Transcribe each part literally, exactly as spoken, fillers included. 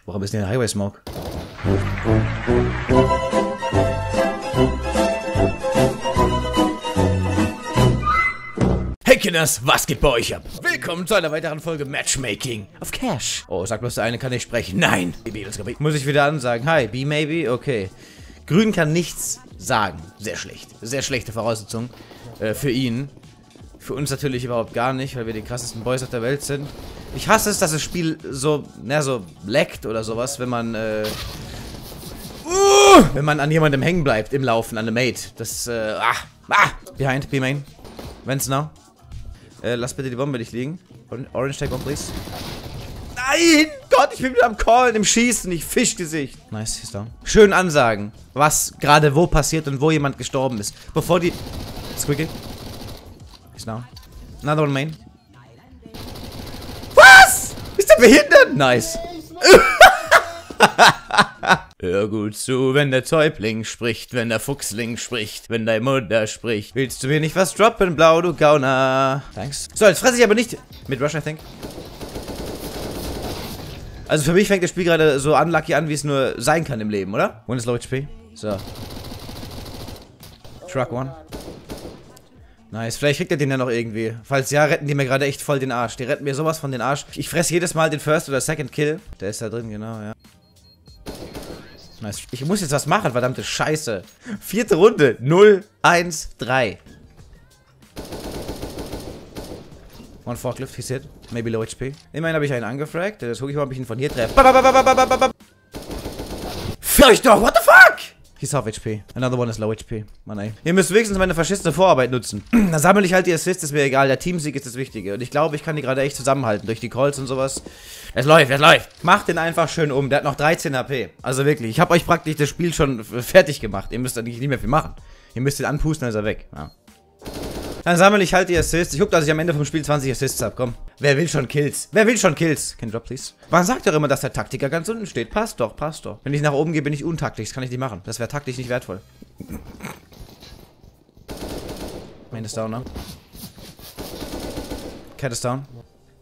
Warum ist denn der Highway Smoke? Hey Kinders, was geht bei euch ab? Willkommen zu einer weiteren Folge Matchmaking auf Cash. Oh, sagt bloß der eine, kann nicht sprechen. Nein. Muss ich wieder ansagen. Hi, B maybe? Okay. Grün kann nichts sagen. Sehr schlecht. Sehr schlechte Voraussetzung äh, für ihn. Für uns natürlich überhaupt gar nicht, weil wir die krassesten Boys auf der Welt sind. Ich hasse es, dass das Spiel so, na, so leckt oder sowas, wenn man, äh, uh, wenn man an jemandem hängen bleibt im Laufen, an einem Mate. Das, äh, ah, ah, behind, B-Main. Wenn's now. Äh, lass bitte die Bombe nicht liegen. Orange take one, please. Nein! Gott, ich bin wieder am Callen, im Schießen, ich Fischgesicht. Nice, he's down. Schön ansagen, was gerade wo passiert und wo jemand gestorben ist. Bevor die... Squeaky. He's down. Another one main. Was? Ist der behindert? Nice. Hör gut zu, wenn der Täubling spricht, wenn der Fuchsling spricht, wenn deine Mutter spricht. Willst du mir nicht was droppen, blau, du Gauner? Thanks. So, jetzt fresse ich aber nicht... Mit Rush, I think. Also für mich fängt das Spiel gerade so unlucky an, wie es nur sein kann im Leben, oder? One is low H P. So. Truck one. Nice, vielleicht kriegt er den ja noch irgendwie. Falls ja, retten die mir gerade echt voll den Arsch. Die retten mir sowas von den Arsch. Ich fresse jedes Mal den First oder Second Kill. Der ist da drin, genau, ja. Nice. Ich muss jetzt was machen, verdammte Scheiße. Vierte Runde. null, eins, drei. One Forklift, he's hit. Maybe low H P. Immerhin habe ich einen angefragt. Jetzt gucke ich mal, ob ich ihn von hier treffe. Vielleicht doch, what the fuck? He's half H P. Another one is low H P. Mann, ey. Ihr müsst wenigstens meine verschissene Vorarbeit nutzen. Dann sammle ich halt die Assists, ist mir egal. Der Teamsieg ist das Wichtige. Und ich glaube, ich kann die gerade echt zusammenhalten. Durch die Calls und sowas. Es läuft, es läuft. Macht den einfach schön um. Der hat noch dreizehn H P. Also wirklich, ich habe euch praktisch das Spiel schon fertig gemacht. Ihr müsst eigentlich nicht mehr viel machen. Ihr müsst ihn anpusten, dann ist er weg. Ja. Dann sammle ich halt die Assists. Ich gucke, dass ich am Ende vom Spiel zwanzig Assists habe. Komm. Wer will schon Kills? Wer will schon Kills? Can you drop, please? Man sagt doch immer, dass der Taktiker ganz unten steht. Passt doch, passt doch. Wenn ich nach oben gehe, bin ich untaktisch. Das kann ich nicht machen. Das wäre taktisch nicht wertvoll. Main ist down, ne? Cat ist down.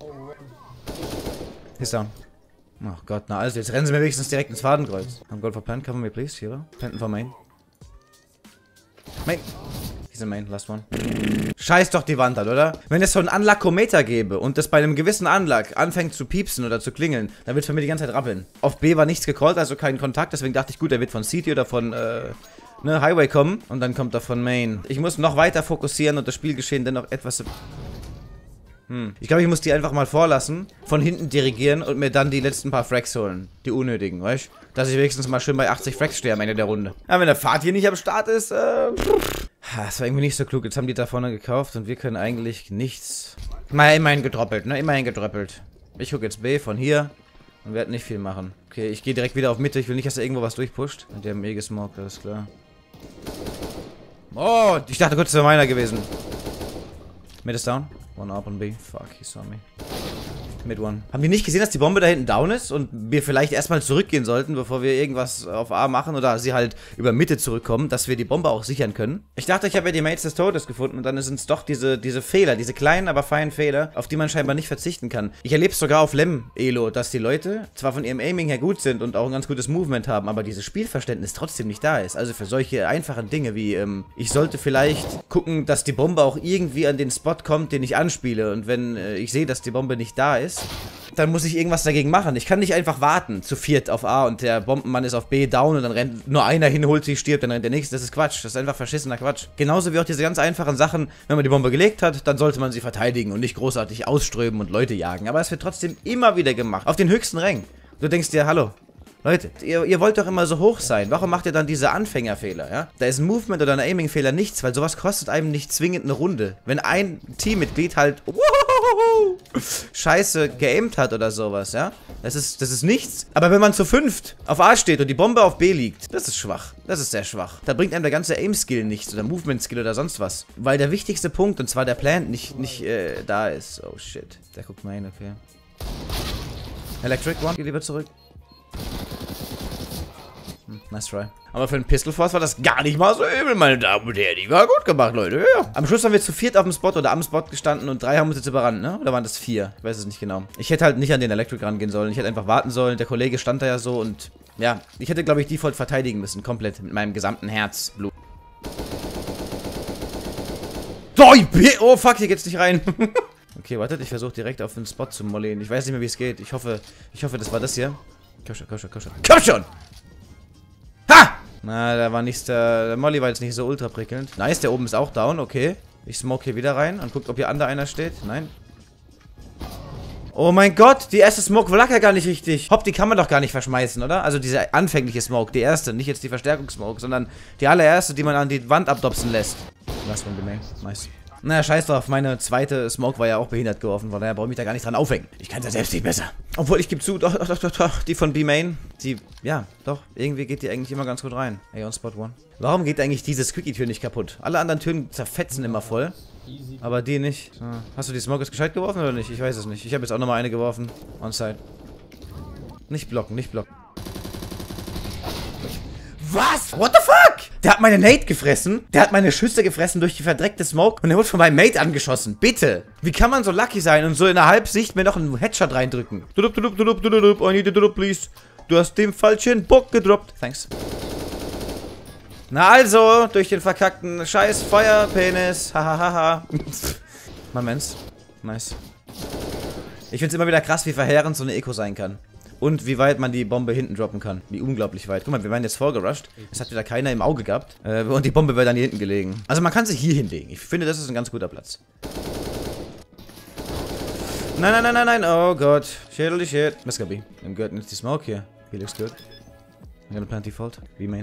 He's down. Oh Gott, na also, jetzt rennen sie mir wenigstens direkt ins Fadenkreuz. I'm going for plant. Cover me, please. Here. Planten for main. Main. He's in main. Last one. Scheiß doch die Wand an, oder? Wenn es so einen Unluck-Meter gäbe und das bei einem gewissen Unluck anfängt zu piepsen oder zu klingeln, dann wird für mich die ganze Zeit rappeln. Auf B war nichts gecallt, also kein Kontakt, deswegen dachte ich, gut, er wird von City oder von, äh, ne, Highway kommen. Und dann kommt er von Main. Ich muss noch weiter fokussieren und das Spielgeschehen dennoch etwas... Hm. Ich glaube, ich muss die einfach mal vorlassen, von hinten dirigieren und mir dann die letzten paar Frags holen. Die unnötigen, weißt du? Dass ich wenigstens mal schön bei achtzig Frags stehe am Ende der Runde. Aber wenn der Fahrt hier nicht am Start ist, äh... Das war irgendwie nicht so klug. Jetzt haben die da vorne gekauft und wir können eigentlich nichts... Mal immerhin gedroppelt, ne? Immerhin gedroppelt. Ich gucke jetzt B von hier und werde nicht viel machen. Okay, ich gehe direkt wieder auf Mitte. Ich will nicht, dass da irgendwo was durchpusht. Und die haben eh gesmoked, alles klar. Oh, ich dachte kurz, das wäre meiner gewesen. Mid ist down. One up on B. Fuck, he saw me. Mid one. Haben die nicht gesehen, dass die Bombe da hinten down ist und wir vielleicht erstmal zurückgehen sollten, bevor wir irgendwas auf A machen oder sie halt über Mitte zurückkommen, dass wir die Bombe auch sichern können? Ich dachte, ich habe ja die Mates des Todes gefunden und dann sind es doch diese, diese Fehler, diese kleinen, aber feinen Fehler, auf die man scheinbar nicht verzichten kann. Ich erlebe es sogar auf Lem-Elo, dass die Leute zwar von ihrem Aiming her gut sind und auch ein ganz gutes Movement haben, aber dieses Spielverständnis trotzdem nicht da ist. Also für solche einfachen Dinge wie, ähm, ich sollte vielleicht gucken, dass die Bombe auch irgendwie an den Spot kommt, den ich anspiele und wenn äh, ich sehe, dass die Bombe nicht da ist, dann muss ich irgendwas dagegen machen. Ich kann nicht einfach warten, zu viert auf A und der Bombenmann ist auf B down und dann rennt nur einer hin, holt sich, stirbt, dann rennt der nächste. Das ist Quatsch. Das ist einfach verschissener Quatsch. Genauso wie auch diese ganz einfachen Sachen, wenn man die Bombe gelegt hat, dann sollte man sie verteidigen und nicht großartig ausströmen und Leute jagen. Aber es wird trotzdem immer wieder gemacht. Auf den höchsten Rängen. Du denkst dir, hallo, Leute, ihr, ihr wollt doch immer so hoch sein. Warum macht ihr dann diese Anfängerfehler, ja? Da ist ein Movement oder ein Aiming-Fehler nichts, weil sowas kostet einem nicht zwingend eine Runde. Wenn ein Teammitglied halt scheiße geaimt hat oder sowas, ja? Das ist, das ist nichts. Aber wenn man zu fünft auf A steht und die Bombe auf B liegt, das ist schwach. Das ist sehr schwach. Da bringt einem der ganze Aim-Skill nichts oder Movement-Skill oder sonst was. Weil der wichtigste Punkt, und zwar der Plant, nicht, nicht äh, da ist. Oh shit. Der guckt mal hin, okay. Electric One, geh lieber zurück. Hm, nice try. Aber für einen Pistol Force war das gar nicht mal so übel, meine Damen und Herren. Die war gut gemacht, Leute. Ja. Am Schluss haben wir zu viert auf dem Spot oder am Spot gestanden und drei haben uns jetzt überrannt, ne? Oder waren das vier? Ich weiß es nicht genau. Ich hätte halt nicht an den Electric rangehen sollen. Ich hätte einfach warten sollen. Der Kollege stand da ja so und ja, ich hätte, glaube ich, Default verteidigen müssen. Komplett mit meinem gesamten Herzblut. Oh, oh fuck, hier geht's nicht rein. Okay, wartet, ich versuche direkt auf den Spot zu mollen. Ich weiß nicht mehr, wie es geht. Ich hoffe, ich hoffe, das war das hier. Komm schon, komm schon, komm schon. Komm schon! Ha! Na, da war nichts, der, der Molly war jetzt nicht so ultra prickelnd. Nice, der oben ist auch down, okay. Ich smoke hier wieder rein und guck, ob hier under einer steht. Nein. Oh mein Gott, die erste Smoke lag ja gar nicht richtig. Hopp, die kann man doch gar nicht verschmeißen, oder? Also diese anfängliche Smoke, die erste, nicht jetzt die Verstärkungssmoke, sondern die allererste, die man an die Wand abdopsen lässt. Last one gemacht. Nice. Naja, scheiß drauf, meine zweite Smoke war ja auch behindert geworfen, von daher brauche ich mich da gar nicht dran aufhängen. Ich kann es ja selbst nicht besser. Obwohl, ich gebe zu, doch, doch, doch, doch, die von B-Main, die, ja, doch, irgendwie geht die eigentlich immer ganz gut rein. Ey, on Spot one. Warum geht eigentlich diese Squeaky-Tür nicht kaputt? Alle anderen Türen zerfetzen immer voll, aber die nicht. So. Hast du die Smoke jetzt gescheit geworfen oder nicht? Ich weiß es nicht. Ich habe jetzt auch nochmal eine geworfen. On-side. Nicht blocken, nicht blocken. Was? What the fuck? Der hat meine Nade gefressen. Der hat meine Schüsse gefressen durch die verdreckte Smoke. Und er wurde von meinem Mate angeschossen. Bitte. Wie kann man so lucky sein und so in der Halbsicht mir noch einen Headshot reindrücken? Dudup, dudup, dudup, dudup. I need a dudup, please. Du hast den falschen Bock gedroppt. Thanks. Na also, durch den verkackten scheiß Feuerpenis. Hahaha. Moments. Nice. Ich find's immer wieder krass, wie verheerend so eine Eco sein kann. Und wie weit man die Bombe hinten droppen kann. Wie unglaublich weit. Guck mal, wir waren jetzt vorgerusht. Es hat wieder keiner im Auge gehabt. Äh, und die Bombe wäre dann hier hinten gelegen. Also man kann sie hier hinlegen. Ich finde, das ist ein ganz guter Platz. Nein, nein, nein, nein, nein. Oh Gott. Schädel, shit. Miss B. I'm good. It's the smoke here. He looks good. I'm gonna plant default. B main.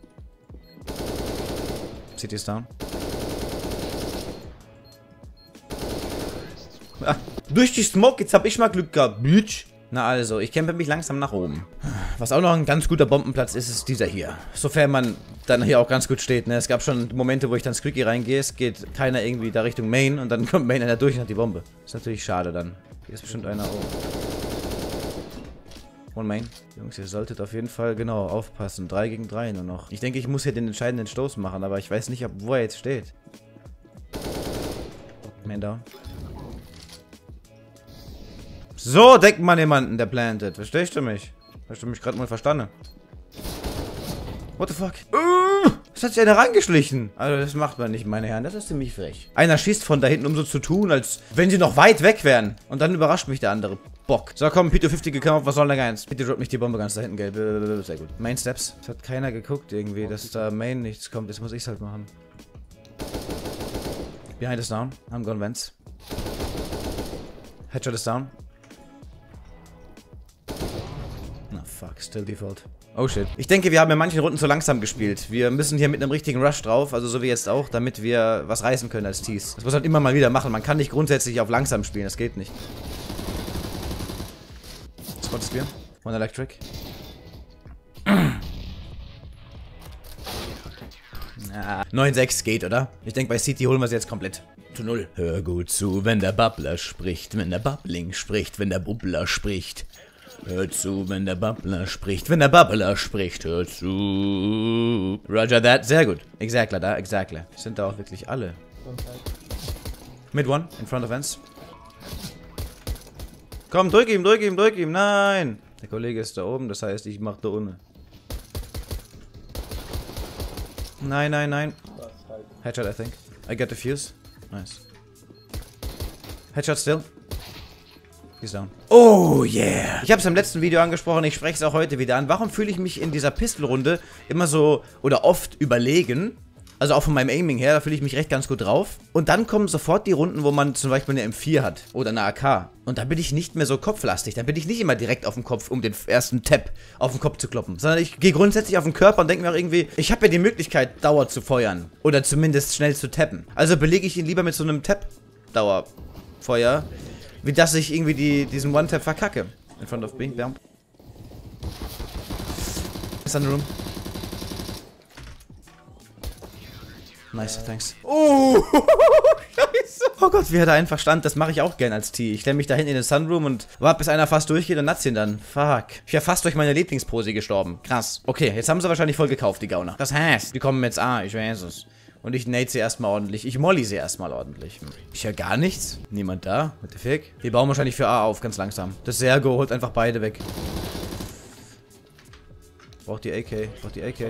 C T is down. Ah, durch die Smoke, jetzt hab ich mal Glück gehabt, Bitch. Na also, ich kämpfe mich langsam nach oben. Was auch noch ein ganz guter Bombenplatz ist, ist dieser hier. Sofern man dann hier auch ganz gut steht, ne? Es gab schon Momente, wo ich dann Squeaky reingehe, es geht keiner irgendwie da Richtung Main und dann kommt Main einer durch und hat die Bombe. Ist natürlich schade dann. Hier ist bestimmt einer oben. One Main. Jungs, ihr solltet auf jeden Fall, genau, aufpassen. drei gegen drei nur noch. Ich denke, ich muss hier den entscheidenden Stoß machen, aber ich weiß nicht, ob, wo er jetzt steht. Man down. So denkt man jemanden, der plantet. Verstehst du mich? Hast du mich gerade mal verstanden? What the fuck? Uh, es hat sich einer reingeschlichen. Also das macht man nicht, meine Herren. Das ist ziemlich frech. Einer schießt von da hinten, um so zu tun, als wenn sie noch weit weg wären. Und dann überrascht mich der andere. Bock. So, komm, P zwei fünfzig gekommen. Was soll denn da ganz? Bitte droppt nicht die Bombe ganz da hinten, gelb. Sehr gut. Main Steps. Es hat keiner geguckt irgendwie, dass da Main nichts kommt. Jetzt muss ich's halt machen. Behind is down. I'm gone Vents. Headshot is down. Na, fuck, still default. Oh shit. Ich denke, wir haben in manchen Runden zu langsam gespielt. Wir müssen hier mit einem richtigen Rush drauf, also so wie jetzt auch, damit wir was reißen können als Tees. Das muss man halt immer mal wieder machen. Man kann nicht grundsätzlich auf langsam spielen, das geht nicht. Spot ist clear. One Electric. Ja, neun sechs geht, oder? Ich denke, bei City holen wir sie jetzt komplett. Zu null. Hör gut zu, wenn der Bubbler spricht, wenn der Bubbling spricht, wenn der Bubbler spricht. Hör zu, wenn der Bubbler spricht. Wenn der Bubbler spricht, hör zu. Roger that. Sehr gut. Exactly, da, exactly. Sind da auch wirklich alle. Mid one, in front of Vents. Komm, drück ihm, drück ihm, drück ihm. Nein. Der Kollege ist da oben, das heißt, ich mach da unten. Nein, nein, nein. Headshot, I think. I got the fuse. Nice. Headshot still. He's down. Oh yeah. Ich habe es im letzten Video angesprochen, ich spreche es auch heute wieder an. Warum fühle ich mich in dieser Pistolrunde immer so oder oft überlegen? Also auch von meinem Aiming her, da fühle ich mich recht ganz gut drauf. Und dann kommen sofort die Runden, wo man zum Beispiel eine M vier hat oder eine A K. Und da bin ich nicht mehr so kopflastig. Da bin ich nicht immer direkt auf dem Kopf, um den ersten Tap auf den Kopf zu kloppen. Sondern ich gehe grundsätzlich auf den Körper und denke mir auch irgendwie, ich habe ja die Möglichkeit, Dauer zu feuern. Oder zumindest schnell zu tappen. Also belege ich ihn lieber mit so einem Tap-Dauerfeuer, wie dass ich irgendwie die, diesen One-Tap verkacke. In front of me, bam. Ist in the room. Nice, thanks. Oh, scheiße. Oh Gott, wie er da einfach stand, das mache ich auch gern als T. Ich stelle mich da hinten in den Sunroom und warte, bis einer fast durchgeht und natz ihn dann. Fuck. Ich wäre fast durch meine Lieblingspose gestorben. Krass. Okay, jetzt haben sie wahrscheinlich voll gekauft, die Gauner. Das heißt, die kommen jetzt A, ich weiß es. Und ich nade sie erstmal ordentlich. Ich molly sie erstmal ordentlich. Ich höre gar nichts. Niemand da. What the fuck? Die bauen wahrscheinlich für A auf, ganz langsam. Das Sergo holt einfach beide weg. Braucht die A K. Braucht die A K.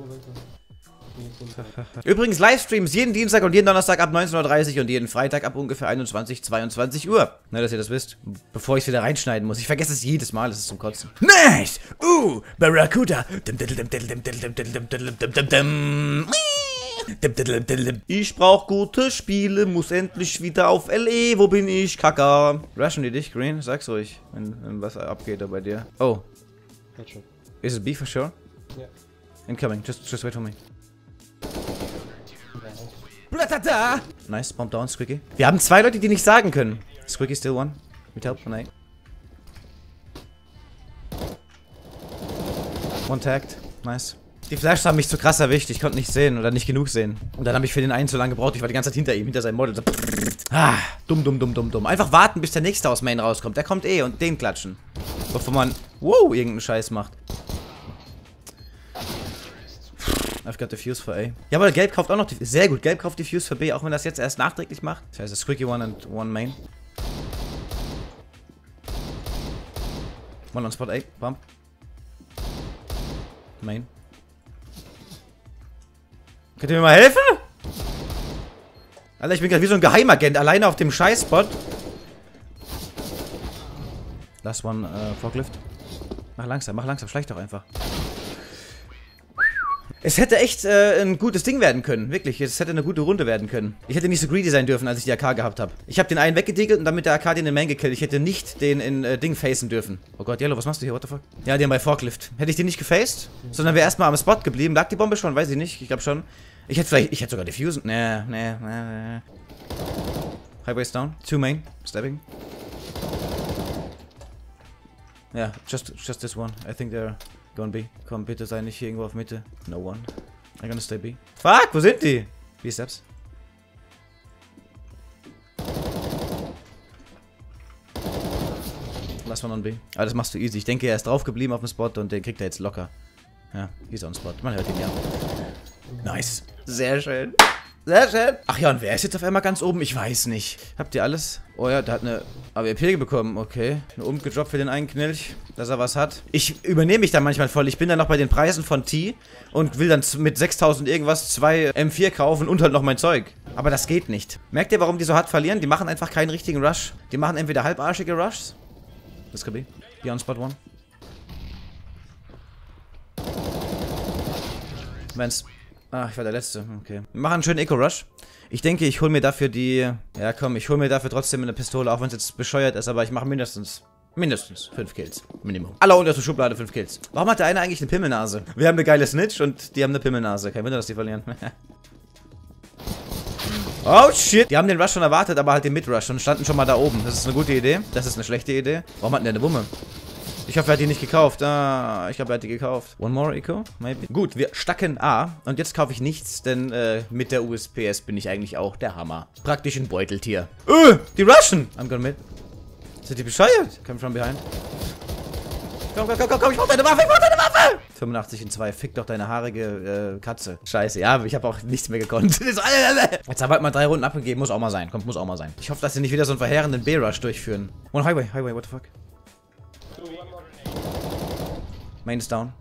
Übrigens Livestreams jeden Dienstag und jeden Donnerstag ab neunzehn Uhr dreißig und jeden Freitag ab ungefähr einundzwanzig, zweiundzwanzig Uhr. Na, dass ihr das wisst. Bevor ich es wieder reinschneiden muss. Ich vergesse es jedes Mal, das ist zum Kotzen. Nice! Uh, Barracuda! Ich brauch gute Spiele, muss endlich wieder auf L E. Wo bin ich? Kaka. Rushen die dich, Green? Sag's ruhig, wenn, wenn was abgeht da bei dir. Oh. Is it B for sure? Yeah. Incoming, just, just wait for me. Blatata! Nice, bomb down, Squeaky. Wir haben zwei Leute, die nicht sagen können. Squeaky still one. With help from A. One tagged. Nice. Die Flashs haben mich zu krass erwischt. Ich konnte nicht sehen oder nicht genug sehen. Und dann habe ich für den einen zu lange gebraucht. Ich war die ganze Zeit hinter ihm, hinter seinem Model. So ah, dumm, dumm, dumm, dumm, dumm. Einfach warten, bis der nächste aus Main rauskommt. Der kommt eh und den klatschen. Bevor man, wow, irgendeinen Scheiß macht. I've got the Fuse for A. Ja, aber Gelb kauft auch noch die... Sehr gut, Gelb kauft die Fuse für B, auch wenn das jetzt erst nachträglich macht. Das heißt, Squeaky one and one main. One on spot A, bump. Main. Könnt ihr mir mal helfen? Alter, ich bin gerade wie so ein Geheimagent, alleine auf dem Scheiß-Spot. Last one, uh, Forklift. Mach langsam, mach langsam, schleich doch einfach. Es hätte echt äh, ein gutes Ding werden können, wirklich. Es hätte eine gute Runde werden können. Ich hätte nicht so greedy sein dürfen, als ich die A K gehabt habe. Ich habe den einen weggediegelt und dann mit der A K den in Main gekillt. Ich hätte nicht den in äh, Ding facen dürfen. Oh Gott, Yellow, was machst du hier? What the fuck? Ja, den bei Forklift. Hätte ich den nicht gefaced, sondern wäre erstmal am Spot geblieben. Lag die Bombe schon? Weiß ich nicht. Ich glaube schon. Ich hätte vielleicht... Ich hätte sogar diffusen. Nee, nee, nee, nee. Highways down. Two main. Stabbing. Ja, yeah, just, just this one. I think they're... Gonna B. Komm, bitte sei nicht hier irgendwo auf Mitte. No one. I'm gonna stay B. Fuck, wo sind die? B steps. Last one on B. Aber das machst du easy. Ich denke, er ist drauf geblieben auf dem Spot und den kriegt er jetzt locker. Ja, he's on Spot. Man hört ihn ja. Nice. Sehr schön. Sehr schön. Ach ja, und wer ist jetzt auf einmal ganz oben? Ich weiß nicht. Habt ihr alles? Oh ja, der hat eine A W P bekommen. Okay. Eine umgedroppt für den einen Knilch, dass er was hat. Ich übernehme mich da manchmal voll. Ich bin dann noch bei den Preisen von T und will dann mit sechstausend irgendwas zwei M vier kaufen und halt noch mein Zeug. Aber das geht nicht. Merkt ihr, warum die so hart verlieren? Die machen einfach keinen richtigen Rush. Die machen entweder halbarschige Rushs. Das kann be. Be on spot one. Wenn's... Ah, ich war der Letzte. Okay. Wir machen einen schönen Eco-Rush. Ich denke, ich hole mir dafür die... Ja, komm, ich hole mir dafür trotzdem eine Pistole, auch wenn es jetzt bescheuert ist, aber ich mache mindestens... Mindestens fünf Kills. Minimum. Alle unterste Schublade fünf Kills. Warum hat der eine eigentlich eine Pimmelnase? Wir haben eine geile Snitch und die haben eine Pimmelnase. Kein Wunder, dass die verlieren. Oh, shit. Die haben den Rush schon erwartet, aber halt den Mid-Rush und standen schon mal da oben. Das ist eine gute Idee. Das ist eine schlechte Idee. Warum hat denn der eine Wumme? Ich hoffe, er hat die nicht gekauft. Ah, ich glaube, er hat die gekauft. One more Eco? Maybe. Gut, wir stacken A. Und jetzt kaufe ich nichts, denn äh, mit der U S P S bin ich eigentlich auch der Hammer. Praktisch ein Beuteltier. Öh, die rushen! I'm gonna mid. Sind die bescheuert? Come from behind. Komm, komm, komm, komm, komm, ich brauch deine Waffe, ich brauch deine Waffe! fünfundachtzig in zwei, fick doch deine haarige äh, Katze. Scheiße, ja, ich habe auch nichts mehr gekonnt. Jetzt haben wir halt mal drei Runden abgegeben, muss auch mal sein. Kommt, muss auch mal sein. Ich hoffe, dass sie nicht wieder so einen verheerenden B-Rush durchführen. One Highway, Highway, what the fuck? Main is down.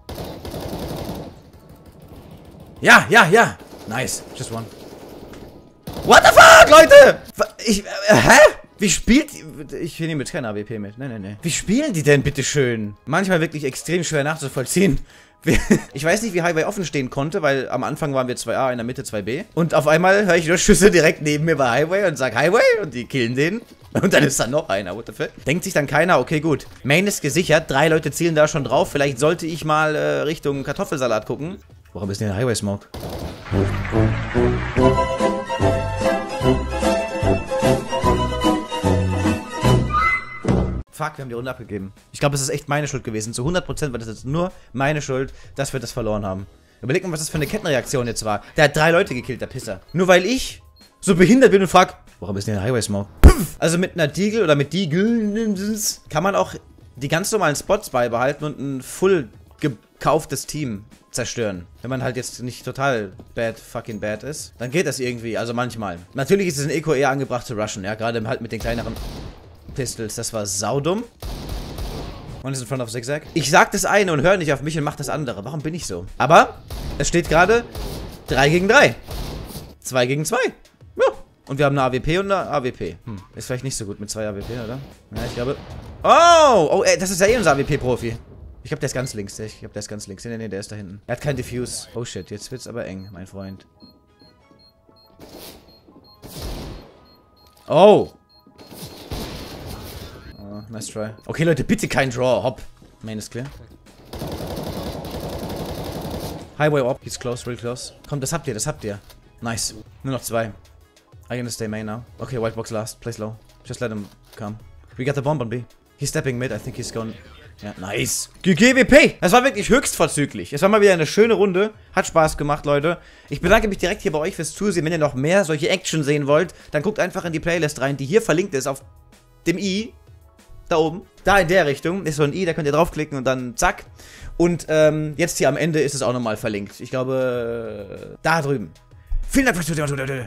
Ja, ja, ja. Nice. Just one. What the fuck, Leute? Ich, äh, hä? Wie spielt... Ich nehme jetzt kein A W P mit. Nein, nein, nein. Wie spielen die denn, bitteschön? Manchmal wirklich extrem schwer nachzuvollziehen. Ich weiß nicht, wie Highway offen stehen konnte, weil am Anfang waren wir zwei A, in der Mitte zwei B. Und auf einmal höre ich nur Schüsse direkt neben mir bei Highway und sag Highway und die killen den. Und dann ist da noch einer, what the fuck? Denkt sich dann keiner, okay gut, Main ist gesichert, drei Leute zielen da schon drauf, vielleicht sollte ich mal äh, Richtung Kartoffelsalat gucken. Warum ist denn der Highway Smoke? Fuck, wir haben die Runde abgegeben. Ich glaube, es ist echt meine Schuld gewesen. Zu hundert Prozent war das jetzt nur meine Schuld, dass wir das verloren haben. Überleg mal, was das für eine Kettenreaktion jetzt war. Der hat drei Leute gekillt, der Pisser. Nur weil ich so behindert bin und frag, warum ist denn der Highway Smoke? Also mit einer Deagle oder mit Deagle kann man auch die ganz normalen Spots beibehalten und ein full gekauftes Team zerstören. Wenn man halt jetzt nicht total bad fucking bad ist, dann geht das irgendwie, also manchmal. Natürlich ist es in Eco eher angebracht zu rushen, ja, gerade halt mit den kleineren Pistols. Das war saudumm. Und ist in front of Zigzag. Ich sag das eine und höre nicht auf mich und mach das andere. Warum bin ich so? Aber es steht gerade drei gegen drei. zwei gegen zwei. Ja. Und wir haben eine A W P und eine A W P. Hm. Ist vielleicht nicht so gut mit zwei A W P, oder? Ja, ich glaube... Oh! Oh, ey, das ist ja eh unser A W P-Profi. Ich glaube, der ist ganz links. Ich glaube, der ist ganz links. Nee, nee, der ist da hinten. Er hat keinen Diffuse. Oh shit, jetzt wird's aber eng, mein Freund. Oh! Oh, nice try. Okay, Leute, bitte kein Draw. Hopp. Main ist clear. Highway up. He's close, real close. Komm, das habt ihr, das habt ihr. Nice. Nur noch zwei. I'm gonna stay main now. Okay, white box last. Play slow. Just let him come. We got the bomb on B. He's stepping mid. I think he's gone... Ja, nice. G G W P. Das war wirklich höchst vorzüglich. Es war mal wieder eine schöne Runde. Hat Spaß gemacht, Leute. Ich bedanke mich direkt hier bei euch fürs Zusehen. Wenn ihr noch mehr solche Action sehen wollt, dann guckt einfach in die Playlist rein, die hier verlinkt ist auf dem i. Da oben. Da in der Richtung ist so ein i, da könnt ihr draufklicken und dann zack. Und ähm, jetzt hier am Ende ist es auch nochmal verlinkt. Ich glaube, da drüben. Vielen Dank fürs Zusehen.